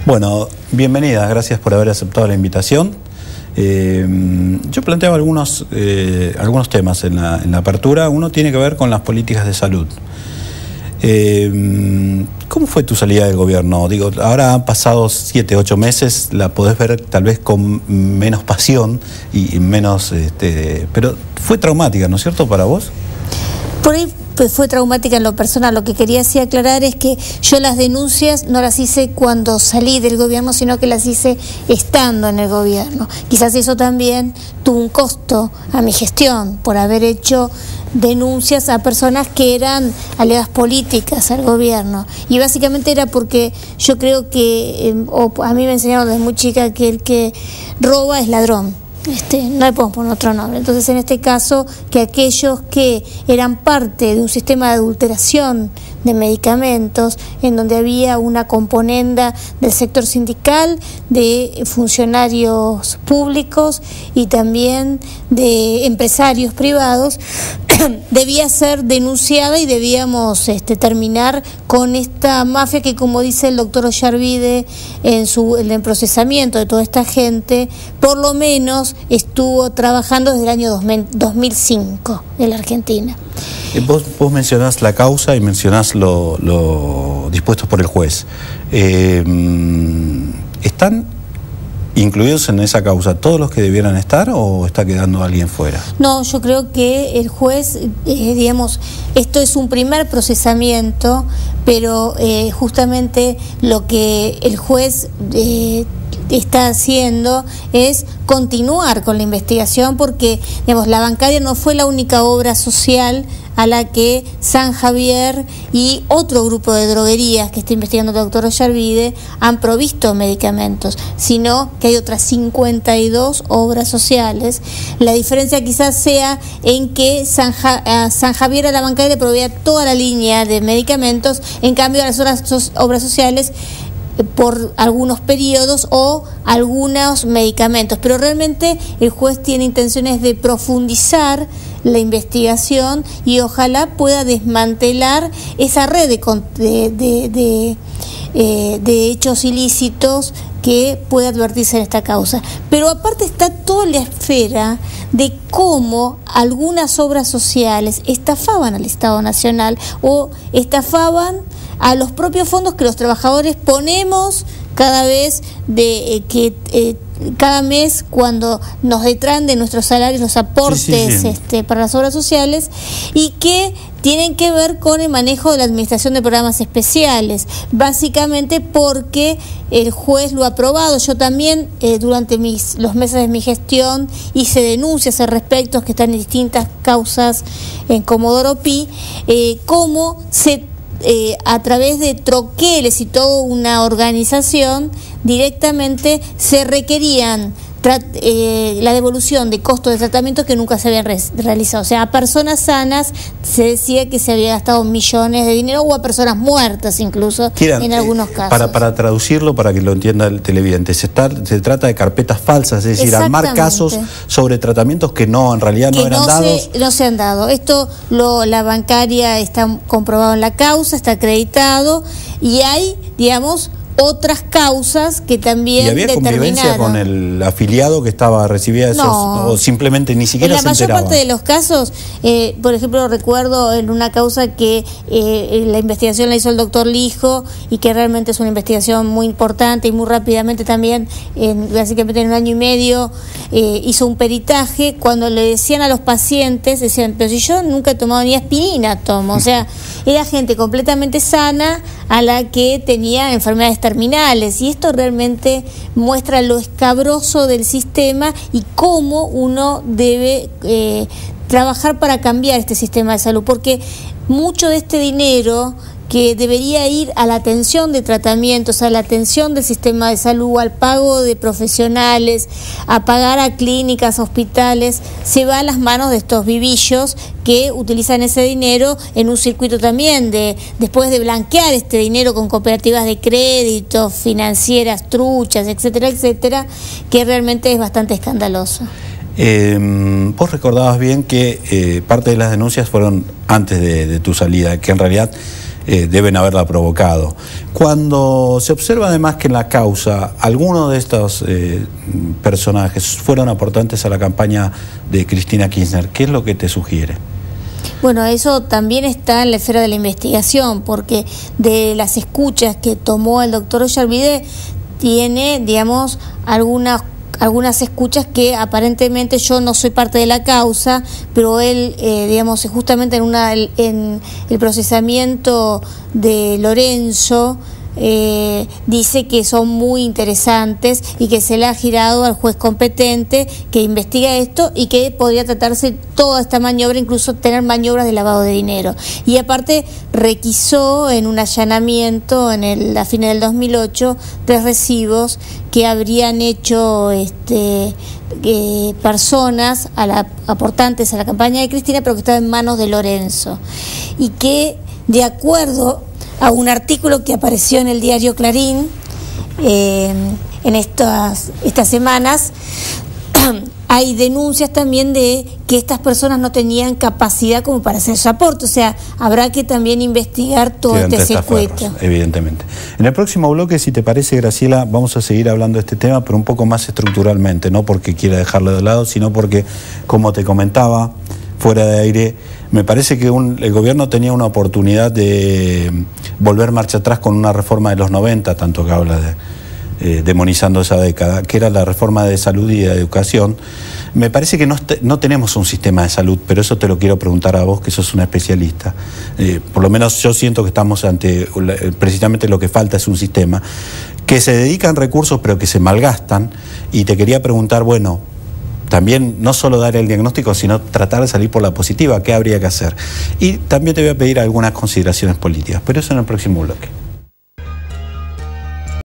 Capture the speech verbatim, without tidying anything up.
Bueno, bienvenidas, gracias por haber aceptado la invitación. Eh, yo planteaba algunos, eh, algunos temas en la, en la apertura. Uno tiene que ver con las políticas de salud. Eh, ¿Cómo fue tu salida del gobierno? Digo, ahora han pasado siete, ocho meses, la podés ver tal vez con menos pasión y menos, este, pero fue traumática, ¿no es cierto, para vos? Por ahí pues fue traumática en lo personal. Lo que quería sí aclarar es que yo las denuncias no las hice cuando salí del gobierno, sino que las hice estando en el gobierno. Quizás eso también tuvo un costo a mi gestión por haber hecho denuncias a personas que eran aliadas políticas al gobierno, y básicamente era porque yo creo que eh, o a mí me enseñaron desde muy chica que el que roba es ladrón. Este, no le podemos poner otro nombre. Entonces, en este caso, que aquellos que eran parte de un sistema de adulteración de medicamentos, en donde había una componenda del sector sindical, de funcionarios públicos y también de empresarios privados, debía ser denunciada y debíamos este, terminar con esta mafia que, como dice el doctor Ollarvide en, su, en el procesamiento de toda esta gente, por lo menos estuvo trabajando desde el año dos mil cinco en la Argentina. Vos, vos mencionás la causa y mencionás lo, lo dispuesto por el juez. Eh, ¿Están incluidos en esa causa todos los que debieran estar o está quedando alguien fuera? No, yo creo que el juez, eh, digamos, esto es un primer procesamiento, pero eh, justamente lo que el juez eh, está haciendo es continuar con la investigación, porque, digamos, la bancaria no fue la única obra social a la que San Javier y otro grupo de droguerías que está investigando el doctor Ollarvide han provisto medicamentos, sino que hay otras cincuenta y dos obras sociales. La diferencia quizás sea en que San, ja a San Javier a la bancaria le proveía toda la línea de medicamentos, en cambio a las obras, obras sociales por algunos periodos o algunos medicamentos, pero realmente el juez tiene intenciones de profundizar la investigación y ojalá pueda desmantelar esa red de, de, de, de, eh, de hechos ilícitos que puede advertirse en esta causa. Pero aparte está toda la esfera de cómo algunas obras sociales estafaban al Estado Nacional o estafaban a los propios fondos que los trabajadores ponemos cada vez de eh, que eh, cada mes cuando nos detraen de nuestros salarios los aportes sí, sí, sí. Este, para las obras sociales, y que tienen que ver con el manejo de la administración de programas especiales, básicamente porque el juez lo ha aprobado. Yo también eh, durante mis, los meses de mi gestión hice denuncias al respecto que están en distintas causas en Comodoro Pi, eh, cómo se Eh, a través de troqueles y toda una organización directamente se requerían eh, la devolución de costos de tratamientos que nunca se habían re realizado. O sea, a personas sanas se decía que se había gastado millones de dinero, o a personas muertas incluso, Kieran, en algunos casos. Para, para traducirlo, para que lo entienda el televidente, se, está, se trata de carpetas falsas, es decir, armar casos sobre tratamientos que no, en realidad no que eran no dados. Se, no se han dado. Esto lo, la bancaria está comprobado en la causa, está acreditado, y hay, digamos, otras causas que también ¿Y había convivencia con el afiliado que estaba recibía esos, no, o simplemente ni siquiera se enteraba? En la mayor parte de los casos, eh, por ejemplo, recuerdo en una causa que eh, la investigación la hizo el doctor Lijo, y que realmente es una investigación muy importante y muy rápidamente también, en, básicamente en un año y medio, eh, hizo un peritaje. Cuando le decían a los pacientes, decían, pero si yo nunca he tomado ni aspirina, tomo, o sea, era gente completamente sana a la que tenía enfermedades terminales, y esto realmente muestra lo escabroso del sistema y cómo uno debe eh, trabajar para cambiar este sistema de salud, porque mucho de este dinero que debería ir a la atención de tratamientos, a la atención del sistema de salud, al pago de profesionales, a pagar a clínicas, hospitales, se va a las manos de estos vivillos que utilizan ese dinero en un circuito también de, después de blanquear este dinero con cooperativas de crédito, financieras truchas, etcétera, etcétera, que realmente es bastante escandaloso. Eh, vos recordabas bien que eh, parte de las denuncias fueron antes de, de tu salida, que en realidad eh, deben haberla provocado. Cuando se observa además que en la causa algunos de estos eh, personajes fueron aportantes a la campaña de Cristina Kirchner, ¿qué es lo que te sugiere? Bueno, eso también está en la esfera de la investigación, porque de las escuchas que tomó el doctor Ollarvide, tiene, digamos, algunas algunas escuchas que aparentemente yo no soy parte de la causa, pero él, eh, digamos, justamente en, una, en el procesamiento de Lorenzo, Eh, dice que son muy interesantes y que se le ha girado al juez competente que investiga esto y que podría tratarse toda esta maniobra, incluso tener maniobras de lavado de dinero. Y aparte requisó en un allanamiento en el, a fines del dos mil ocho tres recibos que habrían hecho este eh, personas a la, aportantes a la campaña de Cristina, pero que estaban en manos de Lorenzo, y que de acuerdo a un artículo que apareció en el diario Clarín eh, en estas, estas semanas, hay denuncias también de que estas personas no tenían capacidad como para hacer su aporte. O sea, habrá que también investigar todo este circuito. Evidentemente. En el próximo bloque, si te parece, Graciela, vamos a seguir hablando de este tema, pero un poco más estructuralmente, no porque quiera dejarlo de lado, sino porque, como te comentaba, fuera de aire, me parece que un, el gobierno tenía una oportunidad de volver marcha atrás con una reforma de los noventa, tanto que habla de eh, demonizando esa década, que era la reforma de salud y de educación. Me parece que no, no tenemos un sistema de salud, pero eso te lo quiero preguntar a vos, que sos un especialista. Eh, por lo menos yo siento que estamos ante, precisamente lo que falta es un sistema, que se dedican recursos pero que se malgastan, y te quería preguntar, bueno, también no solo dar el diagnóstico, sino tratar de salir por la positiva, qué habría que hacer. Y también te voy a pedir algunas consideraciones políticas, pero eso en el próximo bloque.